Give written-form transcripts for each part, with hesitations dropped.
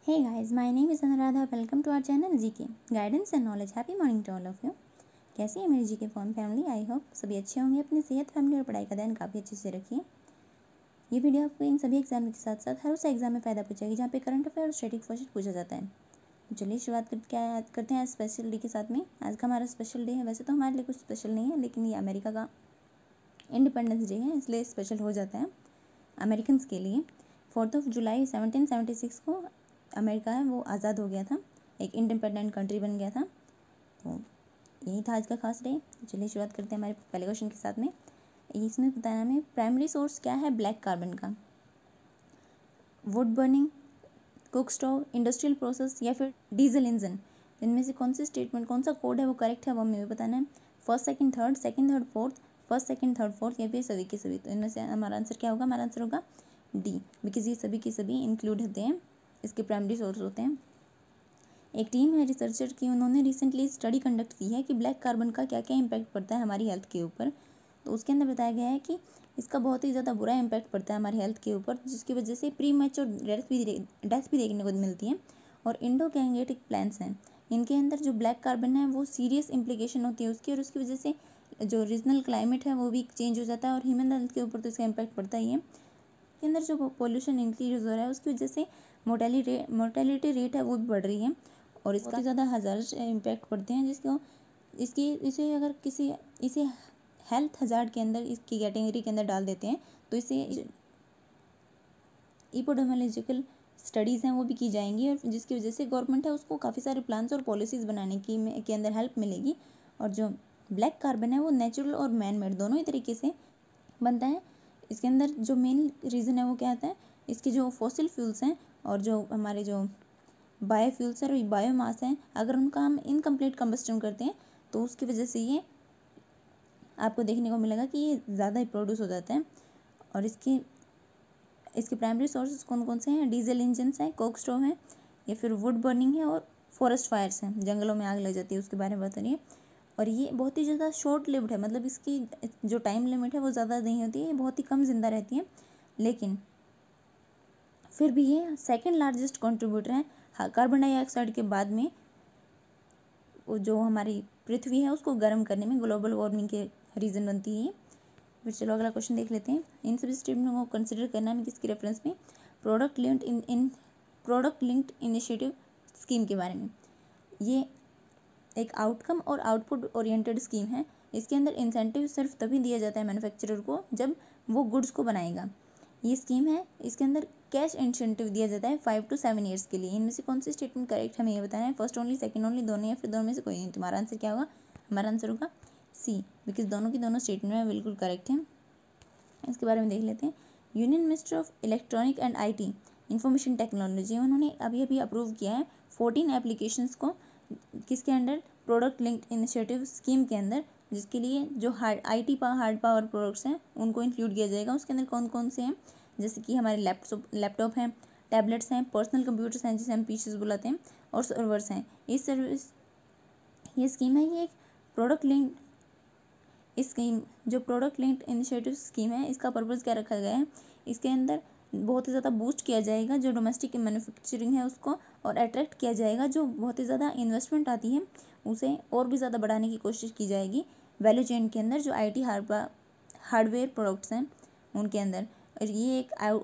Hey guys, my name is Anuradha. Welcome to our channel GK Guidance and Knowledge. Happy morning to all of you. कैसी है मेरी GK form family? I hope सभी अच्छे होंगे, अपनी सेहत, family और पढ़ाई का ध्यान काफ़ी अच्छे से रखिए। ये वीडियो आपको इन सभी एग्जाम के साथ साथ हर उस एग्जाम में फ़ायदा पहुंचाएगी जहाँ पे करंट अफेयर और स्टैटिक क्वेश्चन पूछा जाता है। तो चलिए शुरुआत करते हैं आज स्पेशल डे के साथ में। आज का हमारा स्पेशल डे है। वैसे तो हमारे लिए कुछ स्पेशल नहीं है, लेकिन ये अमेरिका का इंडिपेंडेंस डे है, इसलिए स्पेशल हो जाता है अमेरिकन के लिए। 4 जुलाई 1776 को अमेरिका है वो आज़ाद हो गया था, एक इंडिपेंडेंट कंट्री बन गया था। तो यही था आज का खास डे। तो चलिए शुरुआत करते हैं हमारे पहले क्वेश्चन के साथ में। इसमें बताना हमें प्राइमरी सोर्स क्या है ब्लैक कार्बन का। Wood burning, cook stove, industrial process या फिर डीजल इंजन, इनमें से कौन सी स्टेटमेंट, कौन सा कोड है वो करेक्ट है, वो हमें बताना है। First second third fourth, first second third fourth या फिर सभी के सभी। तो इनमें से हमारा आंसर क्या होगा? हमारा आंसर होगा डी, बिकॉज ये सभी के सभी इंक्लूड होते हैं, इसके प्राइमरी सोर्स होते हैं। एक टीम है रिसर्चर की, उन्होंने रिसेंटली स्टडी कंडक्ट की है कि ब्लैक कार्बन का क्या क्या इम्पैक्ट पड़ता है हमारी हेल्थ के ऊपर। तो उसके अंदर बताया गया है कि इसका बहुत ही ज़्यादा बुरा इम्पैक्ट पड़ता है हमारी हेल्थ के ऊपर, जिसकी वजह से प्री मैच्योर डेथ भी देखने को मिलती है। और इंडोगैंगेटिक प्लांट्स हैं, इनके अंदर जो ब्लैक कार्बन है वो सीरियस इम्प्लीकेशन होती है उसकी, और उसकी वजह से जो रीजनल क्लाइमेट है वो भी चेंज हो जाता है, और ह्यूमन हेल्थ के ऊपर तो इसका इम्पैक्ट पड़ता ही है। के अंदर जो पॉल्यूशन इंक्रीज हो रहा है उसकी वजह से मोर्टेलिटी रेट है वो भी बढ़ रही है, और इसका ज़्यादा हज़ार्ड इम्पैक्ट पड़ते हैं, जिसको इसे अगर इसे हेल्थ हज़ार्ड के अंदर, इसकी कैटेगरी के अंदर डाल देते हैं, तो इसे इपिडेमियोलॉजिकल स्टडीज़ हैं वो भी की जाएंगी, और जिसकी वजह से गवर्नमेंट है उसको काफ़ी सारे प्लान्स और पॉलिसीज़ बनाने के अंदर हेल्प मिलेगी। और जो ब्लैक कार्बन है वो नेचुरल और मैन मेड दोनों ही तरीके से बनता है। इसके अंदर जो मेन रीज़न है वो क्या आता है, इसके जो फॉसिल फ्यूल्स हैं और जो हमारे जो बायोफ्यूल्स और बायोमास हैं, अगर उनका हम इनकम्प्लीट कंबस्टन करते हैं तो उसकी वजह से ये आपको देखने को मिलेगा कि ये ज़्यादा ही प्रोड्यूस हो जाता है। और इसके प्राइमरी सोर्सेज कौन कौन से हैं? डीजल इंजन्स हैं, कोक स्टोव है, या फिर वुड बर्निंग है, और फॉरेस्ट फायर्स हैं, जंगलों में आग लग जाती है उसके बारे में बता रही है। और ये बहुत ही ज़्यादा शॉर्ट लिव्ड है, मतलब इसकी जो टाइम लिमिट है वो ज़्यादा नहीं होती है, ये बहुत ही कम जिंदा रहती है, लेकिन फिर भी ये सेकंड लार्जेस्ट कंट्रीब्यूटर है कार्बन डाइऑक्साइड के बाद में। वो जो हमारी पृथ्वी है उसको गर्म करने में ग्लोबल वार्मिंग के रीज़न बनती है। फिर चलो अगला क्वेश्चन देख लेते हैं। इन सभी स्टेटमेंट को कंसिडर करना है किसकी रेफरेंस में? प्रोडक्ट लिंक्ड इनिशिएटिव स्कीम के बारे में। ये एक आउटकम और आउटपुट ओरिएंटेड स्कीम है। इसके अंदर इंसेंटिव सिर्फ तभी दिया जाता है मैन्युफैक्चरर को जब वो गुड्स को बनाएगा। ये स्कीम है, इसके अंदर कैश इंसेंटिव दिया जाता है 5 to 7 ईयर्स के लिए। इनमें से कौन सी स्टेटमेंट करेक्ट हमें ये बताना है? फर्स्ट ओनली, सेकंड ओनली, दोनों, या फिर दोनों में से कोई नहीं। तुम्हारा आंसर क्या होगा? हमारा आंसर होगा सी, बिकॉज दोनों की दोनों स्टेटमेंट में बिल्कुल करेक्ट है। इसके बारे में देख लेते हैं। Union minister of electronic and IT information technology, उन्होंने अभी अभी अप्रूव किया है 14 एप्लीकेशंस को, किसके under? Product linked initiative scheme के अंदर, जिसके लिए जो हार्ड पावर प्रोडक्ट्स हैं उनको इंक्लूड किया जाएगा। उसके अंदर कौन कौन से हैं? जैसे कि हमारे लैपटॉप हैं, टैबलेट्स हैं, पर्सनल कंप्यूटर्स हैं जिसे हम पीसीज बुलाते हैं, और सर्वर्स हैं। ये स्कीम है, ये एक प्रोडक्ट लिंक्ड स्कीम, जो प्रोडक्ट लिंक्ड इनिशिएटिव स्कीम है, इसका पर्पज़ क्या रखा गया है? इसके अंदर बहुत ही ज़्यादा बूस्ट किया जाएगा जो डोमेस्टिक मैन्युफैक्चरिंग है उसको, और अट्रैक्ट किया जाएगा जो बहुत ही ज़्यादा इन्वेस्टमेंट आती है उसे और भी ज़्यादा बढ़ाने की कोशिश की जाएगी वैल्यू चेन के अंदर, जो IT हार्डवेयर प्रोडक्ट्स हैं उनके अंदर। और ये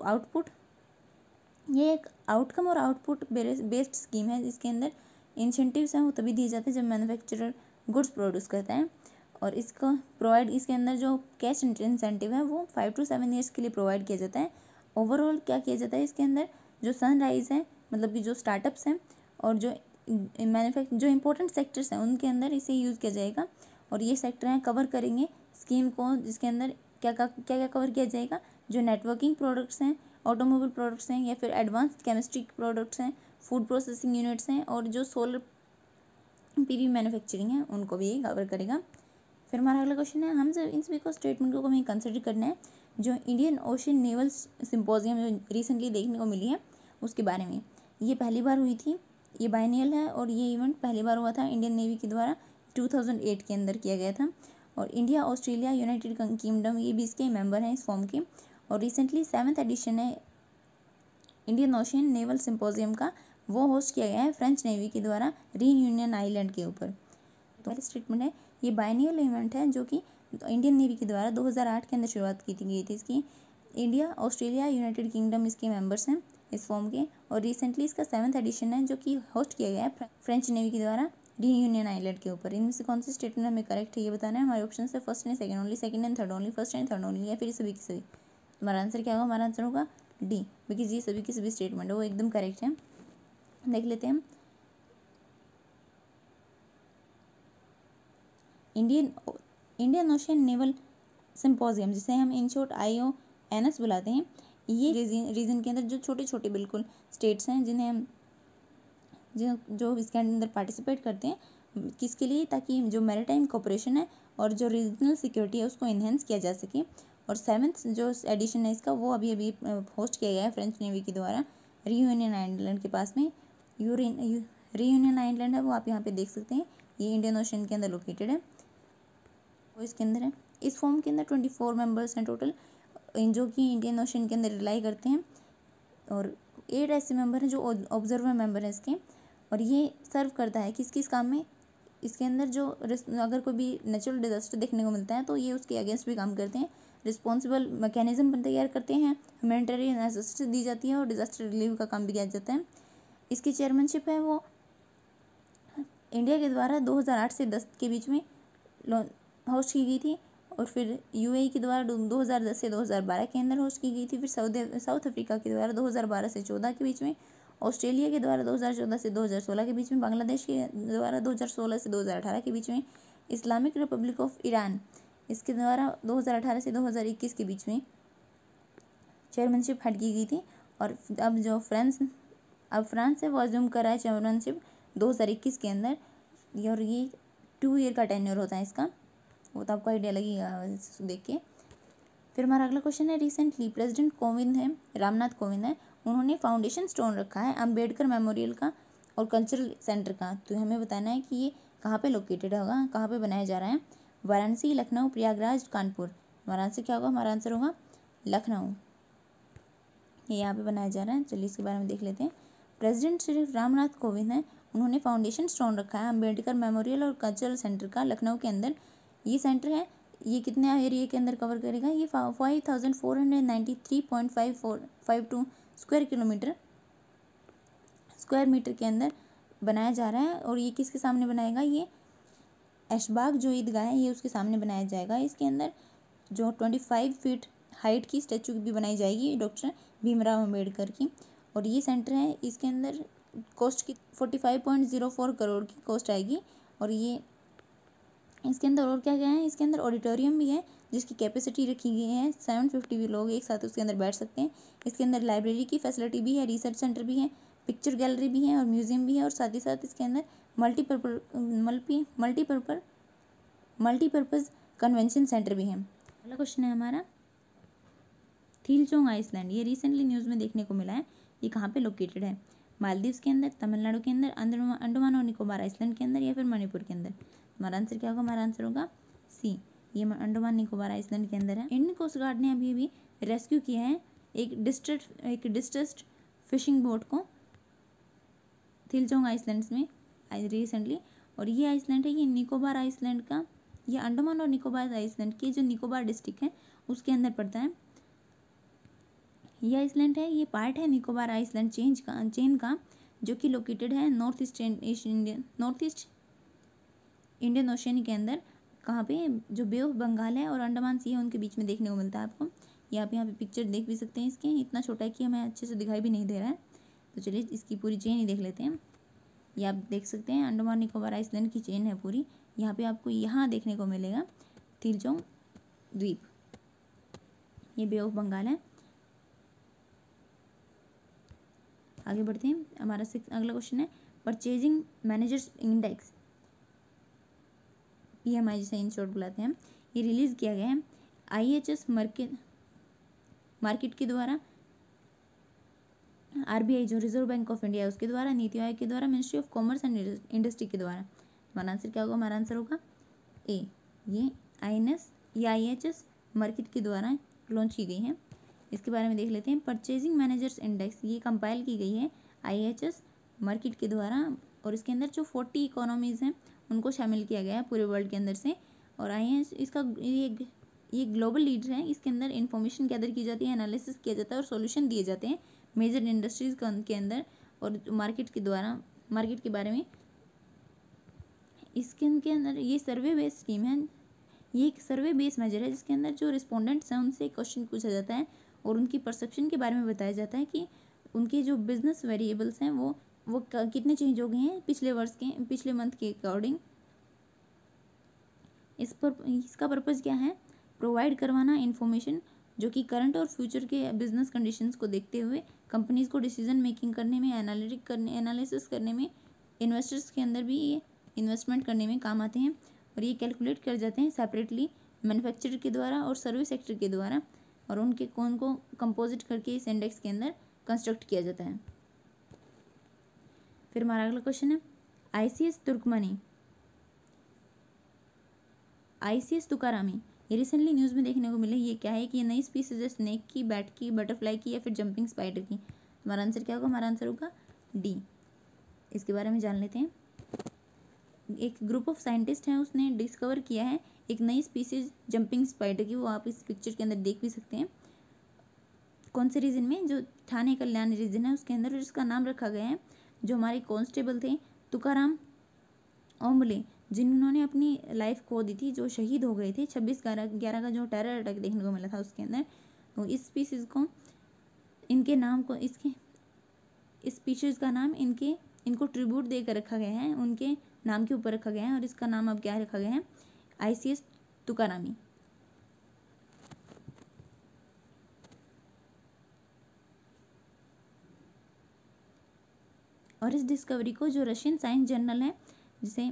एक आउटकम और आउटपुट बेस्ड स्कीम है, जिसके अंदर इंसेंटिव्स हैं वो तभी दिए जाते हैं जब मैन्युफैक्चरर गुड्स प्रोड्यूस करता है। और इसके अंदर जो कैश इंसेंटिव है वो 5 to 7 ईयर्स के लिए प्रोवाइड किया जाता है। ओवरऑल क्या किया जाता है इसके अंदर? जो सनराइज है, मतलब कि जो स्टार्टअप्स हैं और जो इंपॉर्टेंट सेक्टर्स हैं उनके अंदर इसे यूज़ किया जाएगा। और ये सेक्टर हैं कवर करेंगे स्कीम को, जिसके अंदर क्या क्या कवर किया जाएगा? जो नेटवर्किंग प्रोडक्ट्स हैं, ऑटोमोबाइल प्रोडक्ट्स हैं, या फिर एडवांस्ड केमिस्ट्री प्रोडक्ट्स हैं, फूड प्रोसेसिंग यूनिट्स हैं, और जो सोलर PV मैन्युफैक्चरिंग है उनको भी ये कवर करेगा। फिर हमारा अगला क्वेश्चन है, हम इन सभी को स्टेटमेंट को हमें कंसिडर करना है जो इंडियन ओशन नेवल सिंपोजियम जो रिसेंटली देखने को मिली है उसके बारे में। ये पहली बार हुई थी, ये बायनियल है, और ये इवेंट पहली बार हुआ था इंडियन नेवी के द्वारा 2008 के अंदर किया गया था। और इंडिया, ऑस्ट्रेलिया, यूनाइटेड किंगडम ये भी इसके मेंबर हैं इस फॉर्म के। और रिसेंटली 7th एडिशन है इंडियन ओशियन नेवल सिंपोजियम का वो होस्ट किया गया है फ्रेंच नेवी के द्वारा रीयूनियन आइलैंड के ऊपर। तो पहले स्टेटमेंट है, ये बाइनियल इवेंट है जो कि इंडियन नेवी के द्वारा 2008 के अंदर शुरुआत की गई थी इसकी। इंडिया, ऑस्ट्रेलिया, यूनाइटेड किंगडम इसके मेंबर्स हैं इस फॉर्म के, और रिसेंटली इसका 7th एडिशन है जो कि होस्ट किया गया है फ्रेंच नेवी के द्वारा रीयूनियन आइलैंड के ऊपर। इनमें से कौन सी स्टेटमेंट हमें करेक्ट है ये बताना है। हमारे ऑप्शन है first and second only, second and third only, first and third only, या फिर सभी की सभी। हमारा आंसर क्या होगा? हमारा आंसर होगा डी, बिकॉज ये सभी की सभी स्टेटमेंट है वो एकदम करेक्ट है। देख लेते हैं हम इंडियन ओशियन नेवल सिंपोजियम, जिसे हम इन शॉर्ट IONS बुलाते हैं। ये रीजन के अंदर जो छोटे छोटे बिल्कुल स्टेट्स हैं जिन्हें हम जो इसके अंदर पार्टिसिपेट करते हैं, किसके लिए? ताकि जो मैरीटाइम कोऑपरेशन है और जो रीजनल सिक्योरिटी है उसको इन्हेंस किया जा सके। और 7th जो एडिशन है इसका वो अभी अभी होस्ट किया गया है फ्रेंच नेवी के द्वारा रीयूनियन आइलैंड के पास में। रीयूनियन आइलैंड है वो आप यहाँ पे देख सकते हैं, ये इंडियन ओशन के अंदर लोकेटेड है, वो इसके अंदर है। इस फॉर्म के अंदर 24 मेंबर्स हैं टोटल, जो कि इंडियन ओशन के अंदर रिलाई करते हैं, और 8 ऐसे मेंबर हैं जो ऑब्जर्वर मेंबर हैं इसके। और ये सर्व करता है किस किस काम में? इसके अंदर जो अगर कोई भी नेचुरल डिजास्टर देखने को मिलता है तो ये उसके अगेंस्ट भी काम करते हैं, रिस्पॉन्सिबल मैकेनिज्म तैयार करते हैं, ह्यूमैनिटेरियन असिस्टेंस दी जाती है और डिजास्टर रिलीव का काम भी किया जाता है। इसकी चेयरमैनशिप है वो इंडिया के द्वारा 2008 से 10 के बीच में होस्ट की गई थी, और फिर UAE के द्वारा 2010 से 2012 के अंदर होस्ट की गई थी, फिर साउथ अफ्रीका के द्वारा 2012 से 14 के बीच में, ऑस्ट्रेलिया के द्वारा 2014 से 2016 के बीच में, बांग्लादेश के द्वारा 2016 से 2018 के बीच में, इस्लामिक रिपब्लिक ऑफ ईरान इसके द्वारा 2018 से 2021 के बीच में चेयरमैनशिप हट की गई थी। और अब फ्रांस है वो अज्यूम करा है चेयरमैनशिप 2021 के अंदर, और ये 2 ईयर का टेन्योर होता है इसका, वो तो आपको आइडिया लगेगा देख के। फिर हमारा अगला क्वेश्चन है, रिसेंटली प्रेसिडेंट कोविंद है, रामनाथ कोविंद है, उन्होंने फाउंडेशन स्टोन रखा है अम्बेडकर मेमोरियल का और कल्चरल सेंटर का। तो हमें बताना है कि ये कहाँ पे लोकेटेड होगा, कहाँ पे बनाया जा रहा है? वाराणसी, लखनऊ, प्रयागराज, कानपुर। हमारा आंसर क्या होगा? हमारा आंसर होगा लखनऊ, ये यहाँ पे बनाया जा रहा है। चलिए इसके बारे में देख लेते हैं। प्रेसिडेंट श्री रामनाथ कोविंद है, उन्होंने फाउंडेशन स्टोन रखा है अम्बेडकर मेमोरियल और कल्चरल सेंटर का लखनऊ के अंदर। ये सेंटर है, ये कितने एरिया के अंदर कवर करेगा? ये 5493.5452 स्क्वायर मीटर के अंदर बनाया जा रहा है। और ये किसके सामने बनाएगा? ये ऐशबाग जो ईदगाह है ये उसके सामने बनाया जाएगा। इसके अंदर जो 25 फीट हाइट की स्टैचू भी बनाई जाएगी डॉक्टर भीमराव अम्बेडकर की। और ये सेंटर है, इसके अंदर कॉस्ट की 45.04 करोड़ की कॉस्ट आएगी। और ये इसके अंदर और क्या क्या है? इसके अंदर ऑडिटोरियम भी है जिसकी कैपेसिटी रखी गई है 750 भी लोग एक साथ उसके अंदर बैठ सकते हैं। इसके अंदर लाइब्रेरी की फैसिलिटी भी है, रिसर्च सेंटर भी है, पिक्चर गैलरी भी है और म्यूजियम भी है, और साथ ही साथ इसके अंदर मल्टीपर्पज़ कन्वेंशन सेंटर भी है। अगला क्वेश्चन है हमारा, थीलचोंग आइसलैंड, ये रिसेंटली न्यूज़ में देखने को मिला है। ये कहाँ पे लोकेटेड है? मालदीव्स के अंदर, तमिलनाडु के अंदर, अंडमान और निकोबार आइसलैंड के अंदर, या फिर मणिपुर के अंदर। हमारा आंसर क्या होगा? हमारा आंसर होगा सी, ये अंडमान निकोबार आइसलैंड के अंदर है। इंडियन कोस्ट गार्ड ने अभी अभी रेस्क्यू किया है एक डिस्ट्रेस्ड फिशिंग बोट को थीलचोंग आइसलैंड्स में रिसेंटली। और ये आइसलैंड है, ये निकोबार आइसलैंड का, ये अंडमान और निकोबार आइसलैंड की जो निकोबार डिस्ट्रिक्ट है उसके अंदर पड़ता है। ये आइसलैंड है, ये पार्ट है निकोबार आइसलैंड चेन का जो कि लोकेटेड है नॉर्थ ईस्ट इंडियन ओशन के अंदर। कहाँ पे? जो बे ऑफ बंगाल है और अंडमान सी है उनके बीच में देखने को मिलता है आपको। ये आप यहाँ पे पिक्चर देख भी सकते हैं इसके, इतना छोटा है कि हमें अच्छे से दिखाई भी नहीं दे रहा है। तो चलिए इसकी पूरी चेन ही देख लेते हैं। ये आप देख सकते हैं अंडमान निकोबार आइसलैंड की चेन है पूरी। यहाँ पे आपको यहाँ देखने को मिलेगा थीलचोंग द्वीप, ये बे ऑफ बंगाल है। आगे बढ़ते हैं, हमारा अगला क्वेश्चन है, परचेजिंग मैनेजर्स इंडेक्स PMI जिसे इन शॉर्ट बुलाते हैं, ये रिलीज किया गया है IHS मार्केट के द्वारा, RBI जो रिजर्व बैंक ऑफ इंडिया है उसके द्वारा, नीति आयोग के द्वारा, ministry of commerce and industry के द्वारा। हमारा आंसर क्या होगा? हमारा आंसर होगा ए, ये IHS मार्केट के द्वारा लॉन्च की गई है। इसके बारे में देख लेते हैं। परचेजिंग मैनेजर्स इंडेक्स, ये कंपाइल की गई है IHS मार्केट के द्वारा, और इसके अंदर जो 40 इकोनॉमीज़ हैं उनको शामिल किया गया है पूरे वर्ल्ड के अंदर से। और IHS इसका ये ग्लोबल लीडर है। इसके अंदर इंफॉर्मेशन गैदर की जाती है, एनालिसिस किया जाता है और सॉल्यूशन दिए जाते हैं मेजर इंडस्ट्रीज़ के अंदर और मार्केट के द्वारा, मार्केट के बारे में। इसके अंदर ये सर्वे बेस्ड स्कीम है। ये एक सर्वे बेस्ड मेजर है जिसके अंदर जो रिस्पोंडेंट्स हैं उनसे क्वेश्चन पूछा जाता है और उनकी परसेप्शन के बारे में बताया जाता है कि उनके जो बिजनेस वेरिएबल्स हैं वो कितने चेंज हो गए हैं पिछले मंथ के अकॉर्डिंग। इसका पर्पज़ क्या है? प्रोवाइड करवाना इन्फॉर्मेशन जो कि करंट और फ्यूचर के बिजनेस कंडीशंस को देखते हुए कंपनीज़ को डिसीजन मेकिंग करने में, एनालिसिस करने में, इन्वेस्टर्स के अंदर भी ये इन्वेस्टमेंट करने में काम आते हैं। और ये कैलकुलेट कर जाते हैं सेपरेटली मैन्युफैक्चरर के द्वारा और सर्विस सेक्टर के द्वारा, और उनके कौन को कंपोजिट करके इस इंडेक्स के अंदर कंस्ट्रक्ट किया जाता है। फिर हमारा अगला क्वेश्चन है ICS तुकारामी। ये रिसेंटली न्यूज़ में देखने को मिले। ये क्या है कि ये नई स्पीसीज है स्नेक की, बैट की, बटरफ्लाई की या फिर जंपिंग स्पाइडर की। हमारा आंसर क्या होगा? हमारा आंसर होगा D। इसके बारे में जान लेते हैं। एक ग्रुप ऑफ साइंटिस्ट हैं, उसने डिस्कवर किया है एक नई स्पीसीज जंपिंग स्पाइडर की। वो आप इस पिक्चर के अंदर देख भी सकते हैं। कौन से रीजन में? जो ठाणे कल्याण रीजन है उसके अंदर, जिसका नाम रखा गया है जो हमारे कांस्टेबल थे तुकाराम ओम्बले, जिन्होंने अपनी लाइफ खो दी थी, जो शहीद हो गए थे 26/11 का जो टेरर अटैक देखने को मिला था उसके अंदर। तो इस स्पीसीज को, इनके नाम को, इस स्पीशीज का नाम इनको ट्रिब्यूट देकर रखा गया है, उनके नाम के ऊपर रखा गया है। और इसका नाम अब क्या रखा गया है? ICS तुकारामी। और इस डिस्कवरी को जो रशियन साइंस जर्नल है, जिसे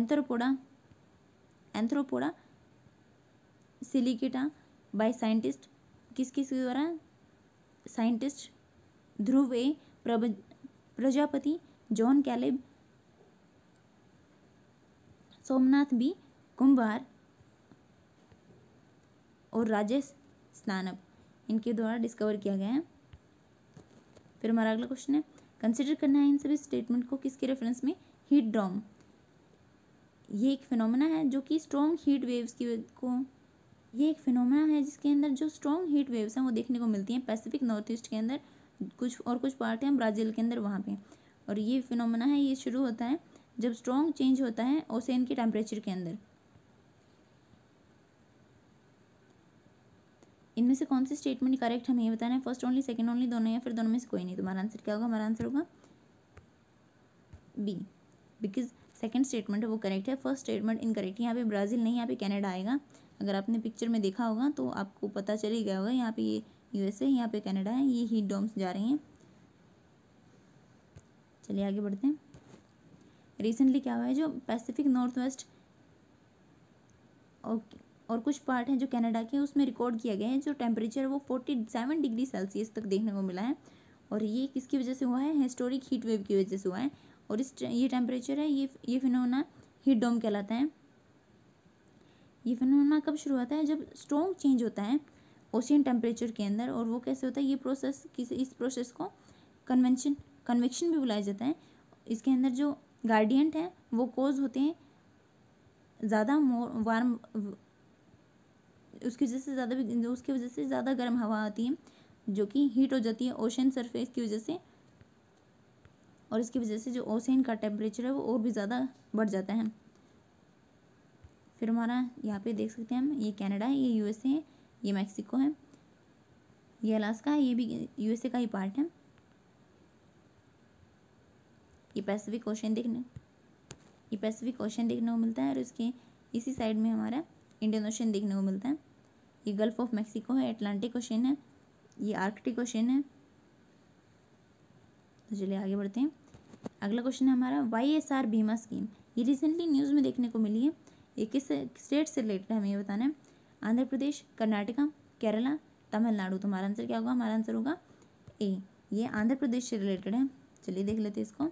एंथ्रोपोडा सिलिकेटा बाय साइंटिस्ट, किसके द्वारा? Scientist Dhruv A Prajapati, John Caleb, Somnath B Kumbhar और राजेश स्नानप, इनके द्वारा डिस्कवर किया गया है। फिर हमारा अगला क्वेश्चन है कंसिडर करना है इन सभी स्टेटमेंट को किसके रेफरेंस में? Heat dome. ये एक फिनोमेना है जो कि स्ट्रॉन्ग हीट वेव्स ये एक फिनोमेना है जिसके अंदर जो स्ट्रॉन्ग हीट वेव्स हैं वो देखने को मिलती हैं पैसिफिक नॉर्थ ईस्ट के अंदर, कुछ पार्ट हैं ब्राज़ील के अंदर वहाँ पे। और ये फिनोमेना है, ये शुरू होता है जब स्ट्रॉन्ग चेंज होता है ओशन के टेम्परेचर के अंदर। इनमें से कौन सी स्टेटमेंट करेक्ट हमें ये बताना है? फर्स्ट ओनली, सेकंड ओनली, दोनों या फिर दोनों में से कोई नहीं। तुम्हारा आंसर क्या होगा? हमारा आंसर होगा B, बिकॉज सेकंड स्टेटमेंट है वो करेक्ट है, फर्स्ट स्टेटमेंट इनकरेक्ट है। यहाँ पे ब्राज़ील नहीं, यहाँ पे कनाडा आएगा। अगर आपने पिक्चर में देखा होगा तो आपको पता चल ही गया होगा। यहाँ पे ये USA, यहाँ पे कनाडा है, ये हीट डोम्स जा रही हैं। चलिए आगे बढ़ते हैं। रिसेंटली क्या हुआ है, जो पैसिफिक नॉर्थ वेस्ट और कुछ पार्ट हैं जो कनाडा के, उसमें रिकॉर्ड किया गया है जो टेम्परेचर वो 47 डिग्री सेल्सियस तक देखने को मिला है। और ये किसकी वजह से हुआ है? हिस्टोरिक हीट वेव की वजह से हुआ है। और ये टेम्परेचर है, ये फिनोमेना हीट डोम कहलाता है। ये फिनोमेना कब शुरू होता है? जब स्ट्रॉन्ग चेंज होता है ओशियन टेम्परेचर के अंदर। और वो कैसे होता है? ये प्रोसेस इस प्रोसेस को कन्वेक्शन भी बुलाया जाता है। इसके अंदर जो गार्डियंट हैं वो कोज होते हैं ज़्यादा वार्म, उसकी वजह से ज़्यादा गर्म हवा आती है जो कि हीट हो जाती है ओशन सरफेस की वजह से। और इसकी वजह से जो ओशन का टेम्परेचर है वो और भी ज़्यादा बढ़ जाता है। फिर हमारा यहाँ पे देख सकते हैं हम, ये कनाडा है, ये USA है, ये मैक्सिको है, ये अलास्का है, ये भी USA का ही पार्ट है। ये पैसिफिक ओशन देखने को मिलता है। और इसके इसी साइड में हमारा इंडियन ओशन देखने को मिलता है। ये गल्फ ऑफ मैक्सिको है, अटलांटिक ओशन है, ये आर्कटिक ओशन है। तो चलिए आगे बढ़ते हैं। अगला क्वेश्चन है हमारा YSR बीमा स्कीम। ये रिसेंटली न्यूज़ में देखने को मिली है। ये किस स्टेट से रिलेटेड है हमें ये बताना है? आंध्र प्रदेश, कर्नाटका, केरला, तमिलनाडु। तुम्हारा आंसर क्या होगा? हमारा आंसर होगा A, ये आंध्र प्रदेश से रिलेटेड है। चलिए देख लेते हैं इसको।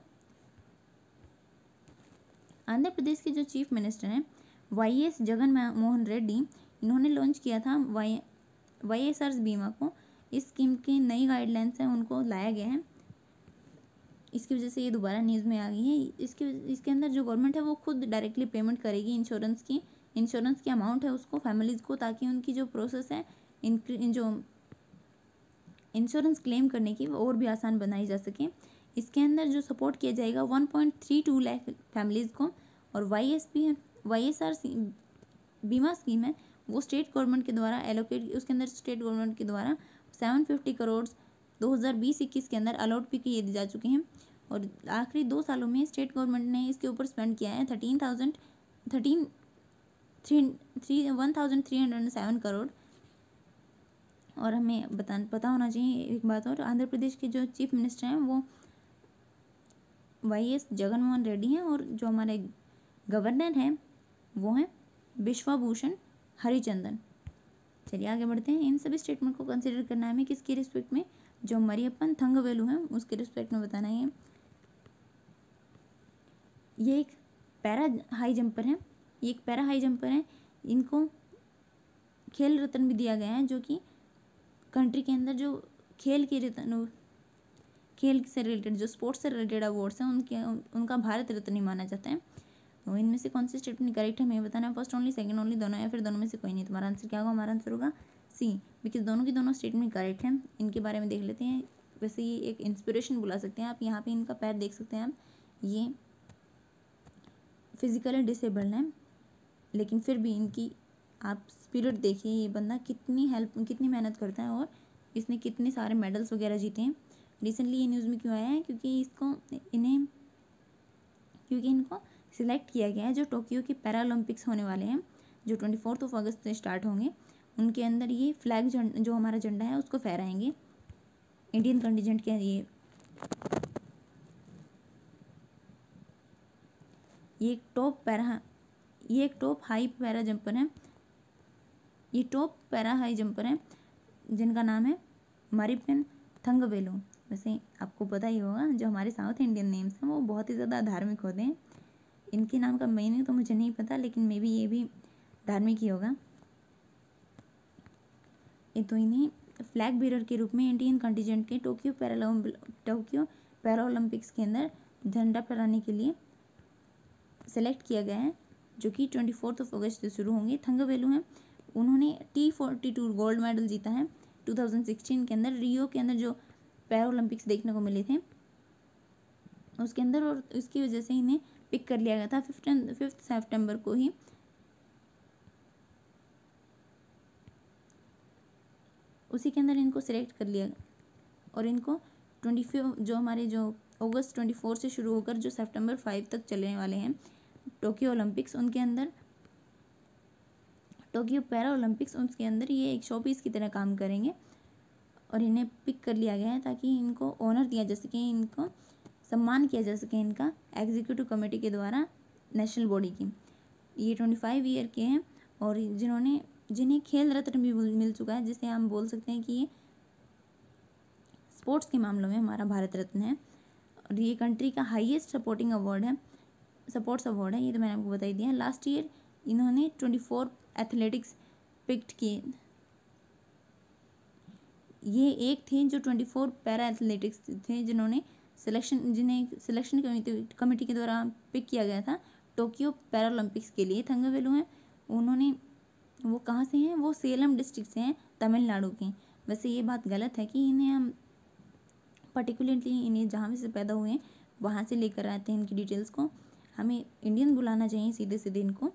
आंध्र प्रदेश के जो चीफ मिनिस्टर हैं YS जगन मोहन रेड्डी, इन्होंने लॉन्च किया था YSR बीमा को इस स्कीम की नई गाइडलाइंस हैं उनको लाया गया है, इसकी वजह से ये दोबारा न्यूज़ में आ गई है। इसके अंदर जो गवर्नमेंट है वो खुद डायरेक्टली पेमेंट करेगी इंश्योरेंस की अमाउंट है उसको फैमिलीज़ को, ताकि उनकी जो प्रोसेस है जो इंश्योरेंस क्लेम करने की वो और भी आसान बनाई जा सके। इसके अंदर जो सपोर्ट किया जाएगा 1.32 लाख फैमिलीज़ को, और YSR बीमा स्कीम है वो स्टेट गवर्नमेंट के द्वारा एलोकेट, उसके अंदर स्टेट गवर्नमेंट के द्वारा 750 करोड़ 2020-21 के अंदर अलॉट भी किए जा चुके हैं, और आखिरी 2 सालों में स्टेट गवर्नमेंट ने इसके ऊपर स्पेंड किया है 13,307 करोड़। और हमें पता होना चाहिए एक बात और, आंध्र प्रदेश के जो चीफ मिनिस्टर हैं वो YS जगनमोहन रेड्डी हैं, और जो हमारे गवर्नर हैं वो हैं बिश्वाभूषण हरिचंदन। चलिए आगे बढ़ते हैं। इन सभी स्टेटमेंट को कंसिडर करना है हमें किसके रिस्पेक्ट में, जो मरियप्पन थंगवेलु हैं उसके रिस्पेक्ट में बताना है। ये एक पैरा हाई जंपर हैं, इनको खेल रत्न भी दिया गया है, जो कि कंट्री के अंदर जो खेल से रिलेटेड जो स्पोर्ट्स से रिलेटेड अवार्ड्स हैं उनका भारत रत्न ही माना जाता है। तो इनमें से कौन सी स्टेटमेंट करेक्ट है हमें बताना है, फर्स्ट ओनली, सेकंड ओनली, दोनों, या फिर दोनों में से कोई नहीं। तुम्हारा आंसर क्या होगा, हमारा आंसर होगा सी, बिकॉज दोनों की दोनों स्टेटमेंट करेक्ट हैं। इनके बारे में देख लेते हैं। वैसे ये एक इंस्पिरेशन बुला सकते हैं आप, यहाँ पे इनका पैर देख सकते हैं आप, ये फिजिकली डिसेबल्ड है, लेकिन फिर भी इनकी आप स्पिरिट देखिए, ये बंदा कितनी मेहनत करता है, और इसने कितने सारे मेडल्स वगैरह जीते हैं। रिसेंटली ये न्यूज़ में क्यों आया है, क्योंकि इनको सिलेक्ट किया गया है जो टोक्यो के पैरालंपिक्स होने वाले हैं, जो 24 अगस्त से स्टार्ट होंगे। उनके अंदर ये फ्लैग जो हमारा झंडा है उसको फहराएंगे इंडियन कंटिजेंट के। ये एक top high para high jumper है जिनका नाम है मरियप्पन थंगवेलु। वैसे आपको पता ही होगा जो हमारे साउथ इंडियन नेम्स हैं वो बहुत ही ज़्यादा धार्मिक होते हैं। इनके नाम का मीनिंग तो मुझे नहीं पता, लेकिन मे बी ये भी धार्मिक ही होगा। तो इन्हें फ्लैग बीरर के रूप में इंडियन कंटिजेंट के टोक्यो पैरालंपिक्स के अंदर झंडा फहराने के लिए सेलेक्ट किया गया है, जो कि 24 अगस्त से शुरू होंगे। थंगवेलु हैं, उन्होंने T42 गोल्ड मेडल जीता है 2016 के अंदर, रियो के अंदर जो पैरालंपिक्स देखने को मिले थे उसके अंदर, और इसकी वजह से इन्हें पिक कर लिया गया था 5 सितंबर को ही। उसी के अंदर इनको सिलेक्ट कर लिया, और इनको 24 अगस्त 24 से शुरू होकर जो सितंबर 5 तक चलने वाले हैं टोक्यो ओलंपिक्स, उनके अंदर टोक्यो पैरा ओलंपिक्स, उसके अंदर ये एक शोपीस की तरह काम करेंगे, और इन्हें पिक कर लिया गया है ताकि इनको ऑनर दिया जा सके, इनको सम्मान किया जा सके इनका एग्जीक्यूटिव कमेटी के द्वारा, नेशनल बॉडी की। ये 25 ईयर के हैं, और जिन्हें खेल रत्न भी मिल चुका है, जिसे हम बोल सकते हैं कि ये स्पोर्ट्स के मामलों में हमारा भारत रत्न है, और ये कंट्री का हाईएस्ट स्पोर्ट्स अवार्ड है। ये तो मैंने आपको बता ही दिया। लास्ट ईयर इन्होंने 24 एथलेटिक्स पिक्ड किए। ये एक थे जो 24 पैरा एथलेटिक्स थे जिन्हें सिलेक्शन कमेटी के द्वारा पिक किया गया था टोक्यो पैरालंपिक्स के लिए। थंगवेलु हैं, वो कहाँ से हैं, वो सेलम डिस्ट्रिक्ट से हैं, तमिलनाडु के। वैसे ये बात गलत है कि इन्हें हम पर्टिकुलरली इन्हें जहाँ से पैदा हुए हैं वहाँ से लेकर आते हैं इनकी डिटेल्स को। हमें इंडियन बुलाना चाहिए सीधे इनको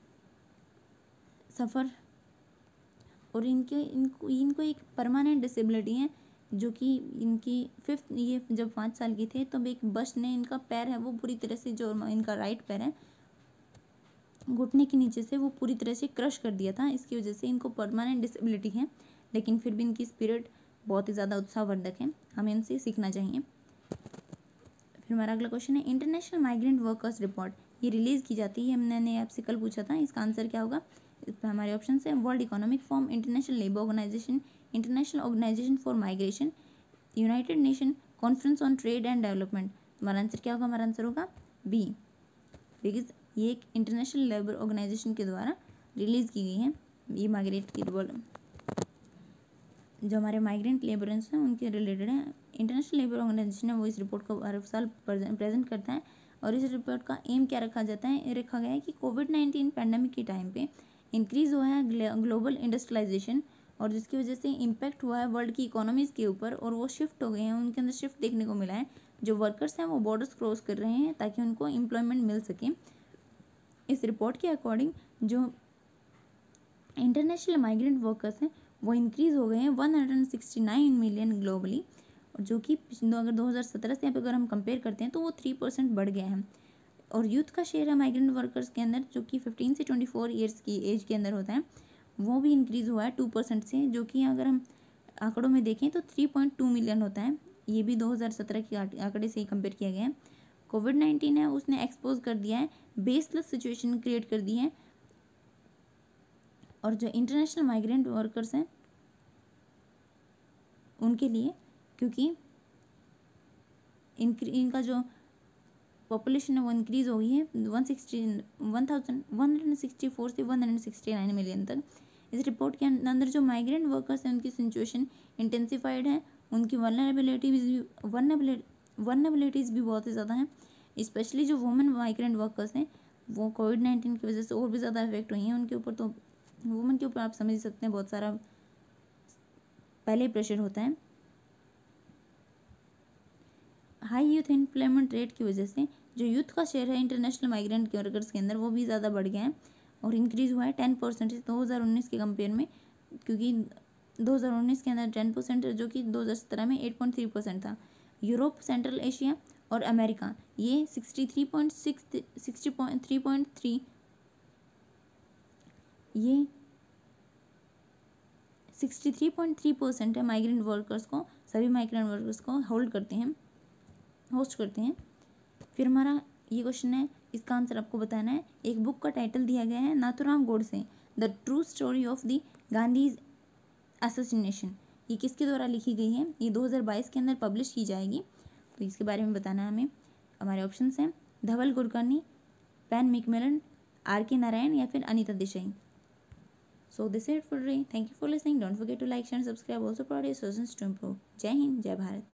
सफ़र। और इनको एक परमानेंट डिसेबिलिटी है, जो कि ये जब 5 साल के थे तब एक बस ने इनका पैर है वो पूरी तरह से, जो इनका राइट पैर है घुटने के नीचे से, वो पूरी तरह से क्रश कर दिया था। इसकी वजह से इनको परमानेंट डिसेबिलिटी है, लेकिन फिर भी इनकी स्पिरिट बहुत ही ज़्यादा उत्साहवर्धक है, हमें इनसे सीखना चाहिए। फिर हमारा अगला क्वेश्चन है इंटरनेशनल माइग्रेंट वर्कर्स रिपोर्ट, ये रिलीज़ की जाती है, मैंने आपसे कल पूछा था, इसका आंसर क्या होगा। इस पर हमारे ऑप्शन है World Economic Forum, International Labour Organisation, International Organisation for Migration, United Nation Conference on Trade and Development. हमारा आंसर क्या होगा, हमारा आंसर होगा बी, बिकॉज ये एक इंटरनेशनल लेबर ऑर्गेनाइजेशन के द्वारा रिलीज़ की गई है ये माइग्रेट की। जो हमारे माइग्रेंट लेबरर्स हैं उनके रिलेटेड है। इंटरनेशनल लेबर ऑर्गेनाइजेशन है वो इस रिपोर्ट को हर साल प्रेजेंट करता है और इस रिपोर्ट का एम क्या रखा गया है कि कोविड-19 पैंडमिक के टाइम पे इंक्रीज हुआ है ग्लोबल इंडस्ट्रियलाइजेशन और जिसकी वजह से इम्पैक्ट हुआ है वर्ल्ड की इकोनॉमीज़ के ऊपर और वो शिफ्ट हो गए हैं, उनके अंदर शिफ्ट देखने को मिला है। जो वर्कर्स हैं वो बॉर्डर्स क्रॉस कर रहे हैं ताकि उनको एम्प्लॉयमेंट मिल सके। इस रिपोर्ट के अकॉर्डिंग जो इंटरनेशनल माइग्रेंट वर्कर्स हैं वो इंक्रीज़ हो गए हैं 169 मिलियन ग्लोबली, जो कि अगर 2017 से अगर हम कंपेयर करते हैं तो वो 3% बढ़ गया है। और यूथ का शेयर है माइग्रेंट वर्कर्स के अंदर जो कि 15 से 24 ईयर्स की एज के अंदर होता है, वो भी इंक्रीज़ हुआ है 2% से, जो कि अगर हम आंकड़ों में देखें तो 3.2 मिलियन होता है। ये भी 2017 के आंकड़े से ही कंपेयर किया गया है। कोविड-19 है उसने एक्सपोज कर दिया है, बेसलेस सिचुएशन क्रिएट कर दी है। और जो इंटरनेशनल माइग्रेंट वर्कर्स हैं उनके लिए, क्योंकि इनका जो पॉपुलेशन है वो इंक्रीज़ हो गई है 1164 से 169 मिलियन तक। इस रिपोर्ट के अंदर जो माइग्रेंट वर्कर्स हैं उनकी सिचुएशन इंटेंसिफाइड है, उनकी वल्नरेबिलिटीज़ भी बहुत ही ज़्यादा हैं। स्पेशली जो वुमेन माइग्रेंट वर्कर्स हैं वो कोविड-19 की वजह से और भी ज़्यादा इफेक्ट हुई हैं उनके ऊपर। तो वुमेन के ऊपर आप समझ सकते हैं बहुत सारा पहले प्रेशर होता है। हाई यूथ एम्प्लॉयमेंट रेट की वजह से जो यूथ का शेयर है इंटरनेशनल माइग्रेंट वर्कर्स के अंदर वो भी ज़्यादा बढ़ गया है और इंक्रीज़ हुआ है 10% 2019 के कंपेयर में, क्योंकि 2019 के अंदर 10% जो कि 2017 में 8.3% था। यूरोप, सेंट्रल एशिया और अमेरिका ये 60.3 ये 63.3% है माइग्रेंट वर्कर्स को, सभी माइग्रेंट वर्कर्स को होस्ट करते हैं। फिर हमारा ये क्वेश्चन है, इसका आंसर आपको बताना है। एक बुक का टाइटल दिया गया है Nathuram Godse the true story of the Gandhi's assassination. ये किसके द्वारा लिखी गई है? ये 2022 के अंदर पब्लिश की जाएगी, तो इसके बारे में बताना है हमें। हमारे ऑप्शंस हैं धवल गुरकर्णी, पैन मैकमिलन, R.K. नारायण या फिर Anita Desai. So this is it for today. Thank you for listening. Don't forget to like, share and subscribe. Also provide your suggestions to improve. जय हिंद, जय भारत।